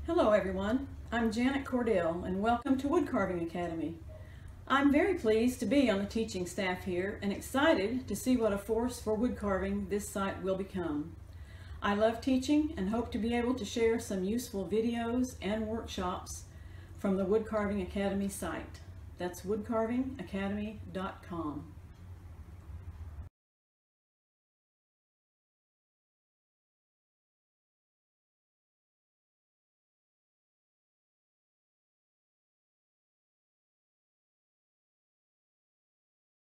Hello everyone, I'm Janet Cordell and welcome to Woodcarving Academy. I'm very pleased to be on the teaching staff here and excited to see what a force for woodcarving this site will become. I love teaching and hope to be able to share some useful videos and workshops from the Woodcarving Academy site. That's woodcarvingacademy.com.